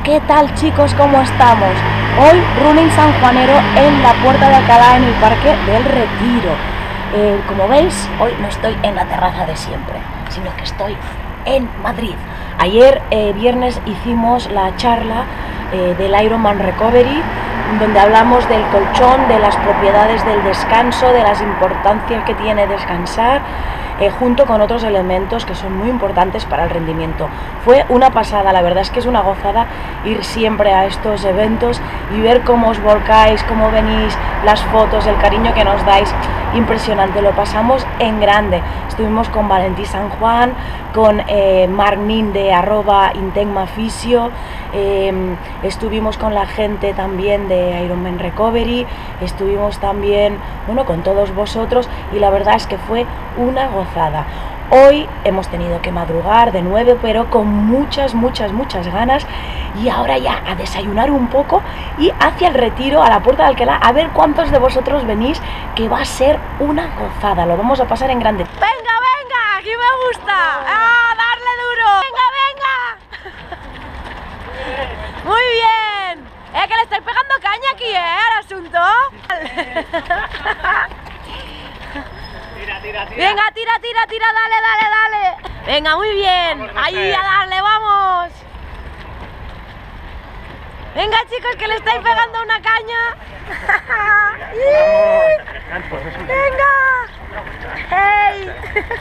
¿Qué tal, chicos? ¿Cómo estamos? Hoy running sanjuanero en la Puerta de Alcalá, en el Parque del Retiro. Como veis, hoy no estoy en la terraza de siempre, sino que estoy en Madrid. Ayer, viernes, hicimos la charla del Ironman Recovery, donde hablamos del colchón, de las propiedades del descanso, de las importancias que tiene descansar, junto con otros elementos que son muy importantes para el rendimiento. Fue una pasada, la verdad es que es una gozada ir siempre a estos eventos y ver cómo os volcáis, cómo venís, las fotos, el cariño que nos dais, impresionante, lo pasamos en grande. Estuvimos con Valentí San Juan, con Marc Nin de @Intecmafisio, estuvimos con la gente también de Ironman Recovery, estuvimos también, bueno, con todos vosotros, y la verdad es que fue una gozada. Hoy hemos tenido que madrugar de 9, pero con muchas ganas, y ahora ya a desayunar un poco y hacia el Retiro, a la Puerta de Alcalá, a ver cuántos de vosotros venís, que va a ser una gozada, lo vamos a pasar en grande. ¡Venga, venga! ¡Aquí me gusta! ¡Ah, darle duro! ¡Venga, venga! ¡Muy bien! Que le estáis pegando caña aquí, al asunto. Tira. Venga, tira, dale. Venga, muy bien. Vamos, ahí a darle, vamos. Venga, chicos, que le estáis pegando una caña. Venga. Hey.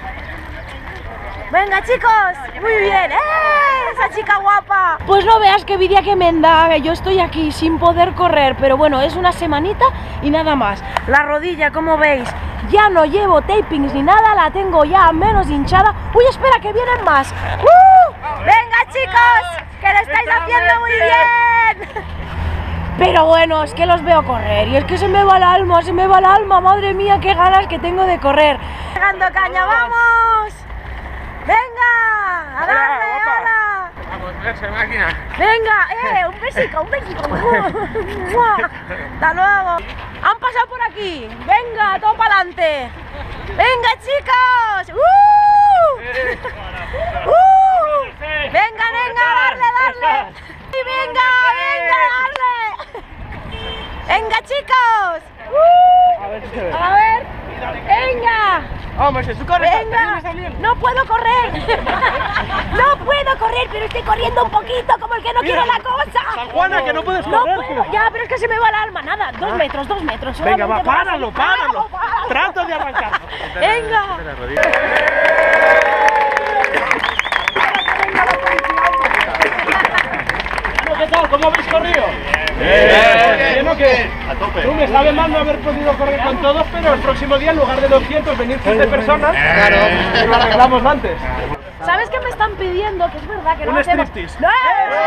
Venga, chicos, muy bien. Esa chica guapa. Pues no veas qué envidia que me da, yo estoy aquí sin poder correr, pero bueno, es una semanita y nada más. La rodilla, como veis, ya no llevo tapings ni nada, la tengo ya menos hinchada. Uy, espera, que vienen más. Venga, chicos, que lo estáis haciendo muy bien. Pero bueno, es que los veo correr y es que se me va el alma, madre mía, qué ganas que tengo de correr. Pegando caña, vamos. Venga, a darle, hola. Vamos, verse, máquina. Venga, un besico. Hasta luego. Han pasado por aquí. Venga, todo para adelante. Venga, chicos. Venga, darle. Y venga, darle. Venga, chicos. A ver. Venga. Vamos, es su corre. Venga, no puedo correr. No puedo correr, pero estoy corriendo un poquito, como el que no quiere la cosa. San Juana, que no puedes No correr. puedo, ya, pero es que se me va el alma. Nada, 2 metros. Venga, va, Páralo. páralo. Trato de arrancar. Venga. ¿Qué tal? ¿Cómo habéis corrido? Bien, ¿o qué? A tope. Tú me sabe mal no haber podido correr con todos, pero el próximo día en lugar de 200 venir 15 personas. Claro. Y lo arreglamos antes. ¿Sabes qué me están pidiendo? Que es verdad que no Un hacemos... striptease. ¡No!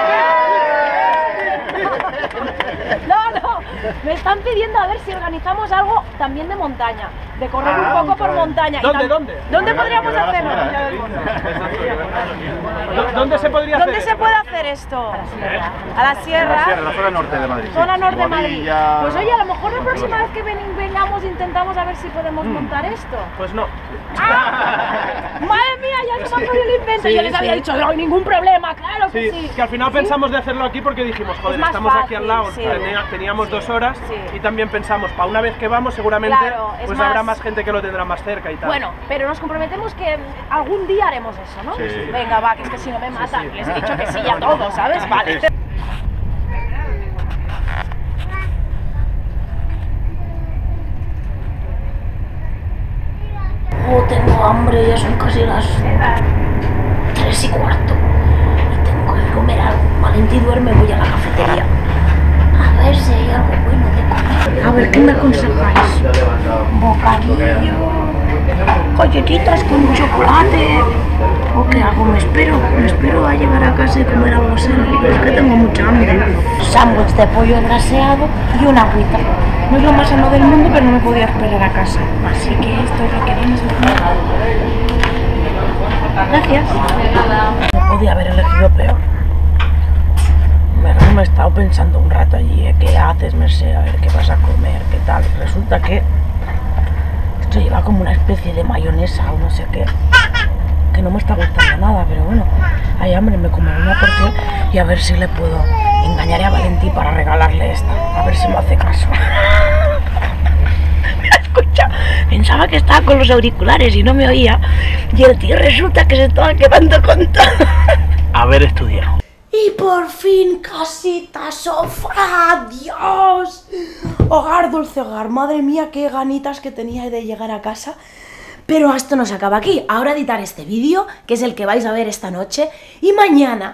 Me están pidiendo a ver si organizamos algo también de montaña, de correr un poco por montaña. ¿Dónde? ¿Dónde podríamos hacerlo? ¿Dónde se podría hacer? ¿Dónde se puede hacer esto? A la sierra. La zona norte de Madrid. Zona norte de Madrid. Morilla. Pues oye, a lo mejor la próxima vez que vengamos intentamos a ver si podemos montar esto. Pues no. ¡Madre mía! Ya se me ha ocurrido el invento. Yo les había dicho, no hay ningún problema, claro que sí. Es que al final pensamos de hacerlo aquí porque dijimos, joder, más estamos aquí al lado, fácil, sí. teníamos 2 horas, Sí. y también pensamos, para una vez que vamos seguramente Claro, es pues más- habrá más gente que lo tendrá más cerca y tal. Bueno, pero nos comprometemos que algún día haremos eso, ¿no? Sí. Venga, va, que es que si no me matan. Les he dicho que sí a todos, ¿sabes? Vale. Oh, tengo hambre, ya son casi las 3:15 y tengo que comer algo. Valentí duerme, voy a la cafetería a ver si hay algo bueno de comer. A ver, ¿qué me aconsejáis? Bocadillo, galletitas con chocolate, o qué hago, me espero a llegar a casa y comer algo sano, es que tengo mucha hambre. Sándwich de pollo braseado y una agüita. No es lo más sano del mundo, pero no me podía esperar a casa, así que esto es lo que vienes a comer. Gracias. No podía haber elegido peor. Me he estado pensando un rato allí, ¿qué haces, Merced? A ver qué vas a comer, qué tal. Resulta que esto lleva como una especie de mayonesa o no sé qué, que no me está gustando nada, pero bueno, hay hambre, me comeré una porción y a ver si le puedo Engañaré a Valentí para regalarle esta, a ver si me hace caso. Mira, escucha, pensaba que estaba con los auriculares y no me oía, y el tío resulta que se estaba quedando con todo. Haber estudiado. Y por fin, casita, sofá, Dios. Hogar, dulce hogar, madre mía, qué ganitas que tenía de llegar a casa. Pero esto no se acaba aquí, ahora editar este vídeo, que es el que vais a ver esta noche, y mañana,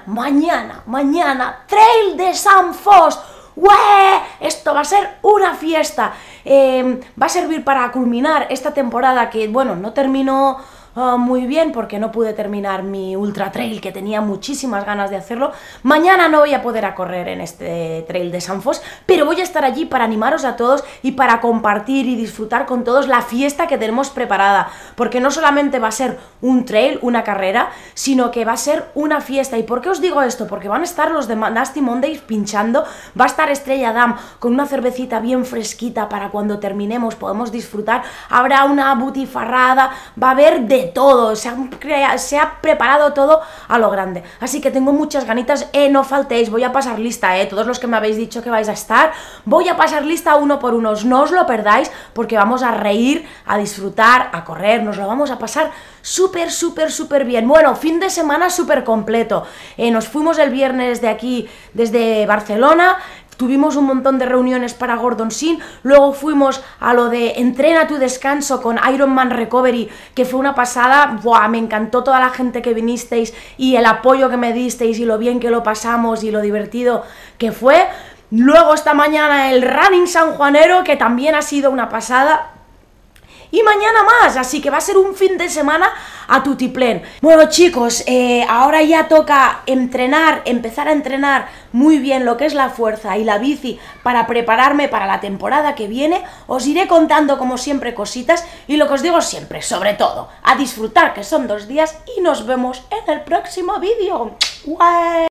Trail de Sant Fost. ¡Ué! Esto va a ser una fiesta. Va a servir para culminar esta temporada que, bueno, no terminó muy bien porque no pude terminar mi ultra trail, que tenía muchísimas ganas de hacerlo. Mañana no voy a poder correr en este trail de Sant Fost, pero voy a estar allí para animaros a todos y para compartir y disfrutar con todos la fiesta que tenemos preparada, porque no solamente va a ser un trail, una carrera, sino que va a ser una fiesta. ¿Y por qué os digo esto? Porque van a estar los de Nasty Mondays pinchando, va a estar Estrella Damm con una cervecita bien fresquita para cuando terminemos podemos disfrutar, habrá una butifarrada, va a haber de todo, se ha preparado todo a lo grande, así que tengo muchas ganitas. No faltéis, voy a pasar lista, todos los que me habéis dicho que vais a estar, voy a pasar lista uno por uno, no os lo perdáis, porque vamos a reír, a disfrutar, a correr, nos lo vamos a pasar súper bien. Bueno, fin de semana súper completo, nos fuimos el viernes de aquí, desde Barcelona. Tuvimos un montón de reuniones para Gordon Sin, luego fuimos a lo de Entrena tu descanso con Ironman Recovery, que fue una pasada. ¡Buah! Me encantó toda la gente que vinisteis y el apoyo que me disteis y lo bien que lo pasamos y lo divertido que fue. Luego esta mañana el Running Sanjuanero, que también ha sido una pasada. Y mañana más, así que va a ser un fin de semana a tutiplén. Bueno, chicos, ahora ya toca empezar a entrenar muy bien lo que es la fuerza y la bici para prepararme para la temporada que viene. Os iré contando como siempre cositas y lo que os digo siempre, sobre todo, a disfrutar, que son 2 días, y nos vemos en el próximo vídeo. ¡Guay!